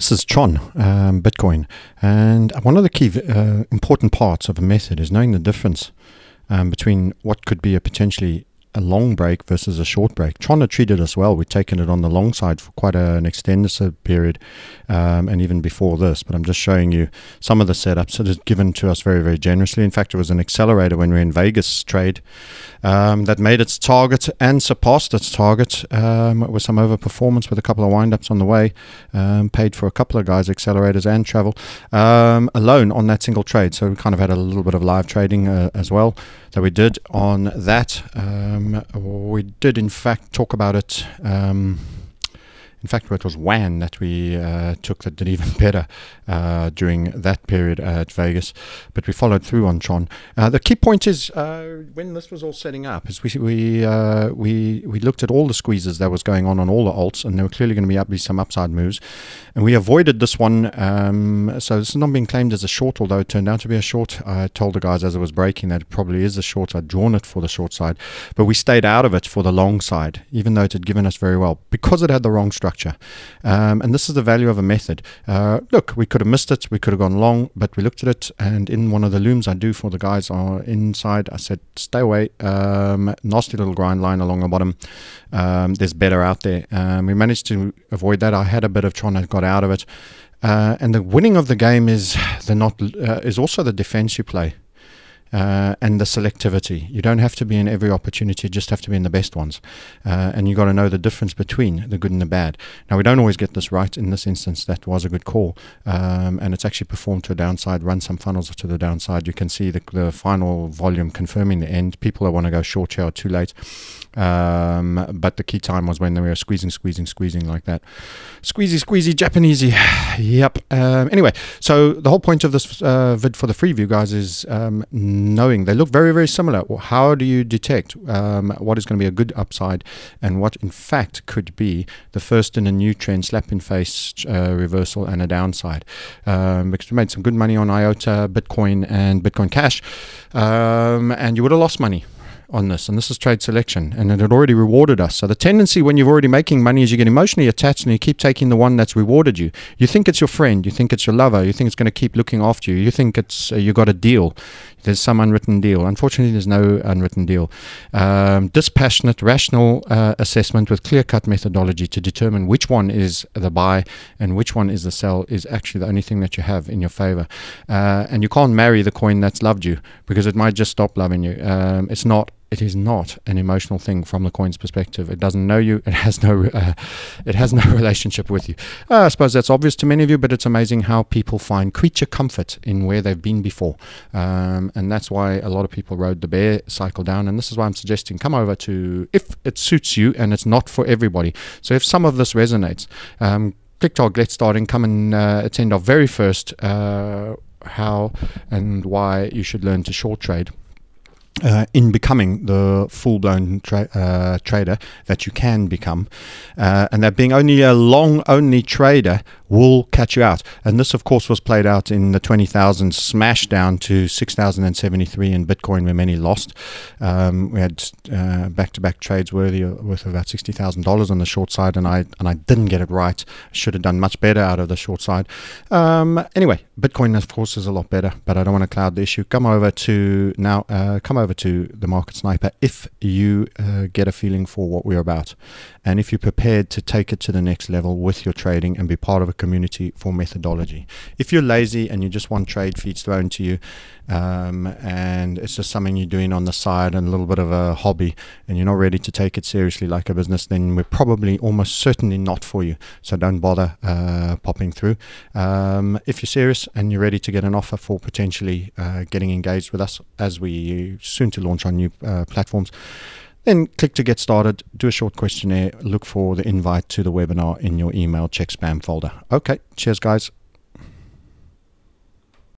This is Tron, Bitcoin, and one of the key important parts of a method is knowing the difference between what could be a potentially a long break versus a short break. Tron had treated us well. We'd taken it on the long side for quite an extended period, and even before this, but I'm just showing you some of the setups that is given to us very, very generously. In fact, it was an accelerator when we were in Vegas trade that made its target and surpassed its target with some overperformance with a couple of windups on the way. Paid for a couple of guys, accelerators and travel, alone on that single trade. So we kind of had a little bit of live trading as well that we did on that. We did in fact talk about it. In fact, it was WAN that we took that did even better during that period at Vegas, but we followed through on Tron. The key point is when this was all setting up, is we looked at all the squeezes that was going on all the alts, and there were clearly going to be some upside moves, and we avoided this one. So this is not being claimed as a short, although it turned out to be a short. I told the guys as it was breaking that it probably is a short. I'd drawn it for the short side, but we stayed out of it for the long side, even though it had given us very well because it had the wrong structure. And this is the value of a method. Look, we could have missed it, we could have gone long, but we looked at it, and in one of the looms I do for the guys are inside, I said stay away. Nasty little grind line along the bottom. There's better out there. We managed to avoid that. I had a bit of Tron, I got out of it, and the winning of the game is also the defense you play. And the selectivity. You don't have to be in every opportunity, you just have to be in the best ones. And you got to know the difference between the good and the bad. Now, we don't always get this right. In this instance, that was a good call. And it's actually performed to a downside, run some funnels to the downside. You can see the final volume confirming the end. People that want to go short here are too late. But the key time was when they were squeezing like that. Squeezy, Japanesey. Yep. Anyway, so the whole point of this vid for the free view, guys, is knowing they look very, very similar. How do you detect what is going to be a good upside and what in fact could be the first in a new trend, slap in face reversal and a downside? Because we made some good money on IOTA, Bitcoin and Bitcoin Cash, and you would have lost money on this, and this is trade selection, and it had already rewarded us. So the tendency when you're already making money is you get emotionally attached and you keep taking the one that's rewarded you. You think it's your friend, you think it's your lover, you think it's going to keep looking after you, you think it's you got a deal. There's some unwritten deal. Unfortunately, there's no unwritten deal. Dispassionate, rational assessment with clear-cut methodology to determine which one is the buy and which one is the sell is actually the only thing that you have in your favor. And you can't marry the coin that's loved you, because it might just stop loving you. It is not an emotional thing from the coin's perspective. It doesn't know you. It has no relationship with you. I suppose that's obvious to many of you, but it's amazing how people find creature comfort in where they've been before. And that's why a lot of people rode the bear cycle down. And this is why I'm suggesting come over to, if it suits you, and it's not for everybody. So if some of this resonates, click to our Get Starting, come and attend our very first how and why you should learn to short trade. In becoming the full-blown trader that you can become, and that being only a long-only trader will catch you out. And this, of course, was played out in the 20,000 smash down to 6,073 in Bitcoin, where many lost. We had back-to-back trades worth about $60,000 on the short side, and I didn't get it right. Should have done much better out of the short side. Anyway, Bitcoin, of course, is a lot better, but I don't want to cloud the issue. Come over to the Market Sniper if you get a feeling for what we're about, and if you're prepared to take it to the next level with your trading and be part of a community for methodology. If you're lazy and you just want trade feeds thrown to you, and it's just something you're doing on the side and a little bit of a hobby, and you're not ready to take it seriously like a business, then we're probably almost certainly not for you. So don't bother popping through. If you're serious and you're ready to get an offer for potentially getting engaged with us as we soon to launch on new platforms, then click to get started, do a short questionnaire, look for the invite to the webinar in your email, check spam folder. Okay, cheers guys.